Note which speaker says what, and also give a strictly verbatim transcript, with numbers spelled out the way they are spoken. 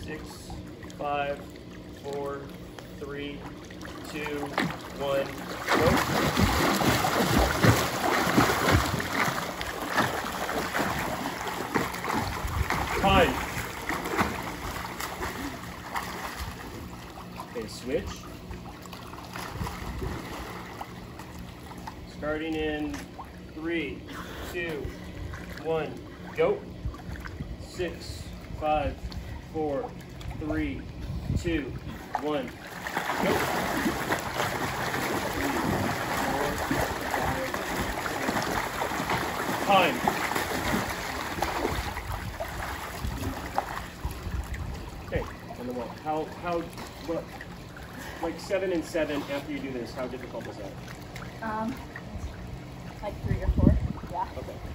Speaker 1: Six, five, four, three, two, one, go. Time. Okay, switch. Starting in three, two, one, go. Six, five, four, three, two, one, go. Time. Okay, on the wall. How, how, what, like seven and seven after you do this, how difficult is that?
Speaker 2: Um, like three or four, yeah.
Speaker 1: Okay.